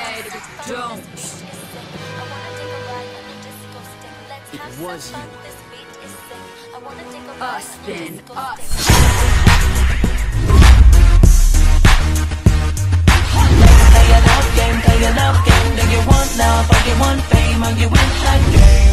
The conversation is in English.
Don't. It was you. Us then, us. Play your love game, do you want love or you want fame, or you want that game?